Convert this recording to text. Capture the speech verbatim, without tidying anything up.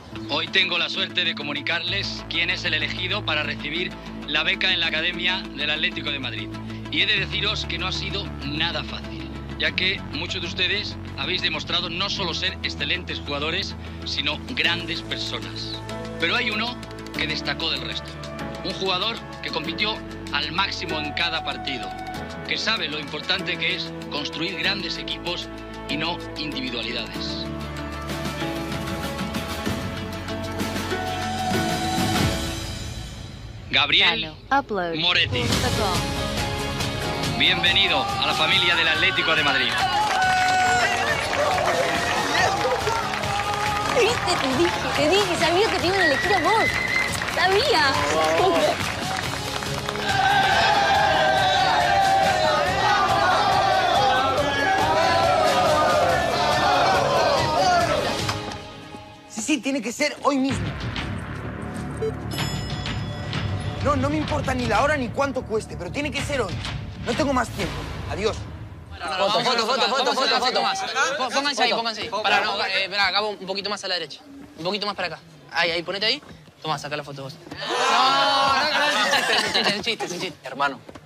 Hoy tengo la suerte de comunicarles quién es el elegido para recibir la beca en la Academia del Atlético de Madrid. Y he de deciros que no ha sido nada fácil, ya que muchos de ustedes habéis demostrado no solo ser excelentes jugadores, sino grandes personas. Pero hay uno que destacó del resto. Un jugador que compitió al máximo en cada partido, que sabe lo importante que es construir grandes equipos y no individualidades. Gabriel Moretti. Bienvenido a la familia del Atlético de Madrid. ¿Viste? Te dije, te dije, sabía que te iban a elegir a vos. Sabía. Sí, sí, tiene que ser hoy mismo. No, no me importa ni la hora ni cuánto cueste, pero tiene que ser hoy. No tengo más tiempo. Adiós. Foto, foto, foto, foto, foto, foto más. Pónganse ahí, pónganse ahí. Pará, no, eh, pará, acá un poquito más a la derecha. Un poquito más para acá. Ahí, ahí, ponete ahí. Toma, saca la foto vos. No, no, no, es un chiste, es un chiste, es un chiste, es un chiste. Hermano,